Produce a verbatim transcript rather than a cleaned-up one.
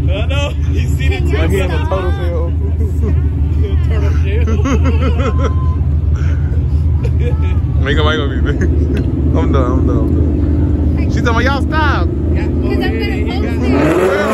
I know. You see the Like he in a turtle shell. turtle shell. Make him, make him be big. I'm done, I'm done, I'm done. She's talking about y'all stop. Because I'm going to post it.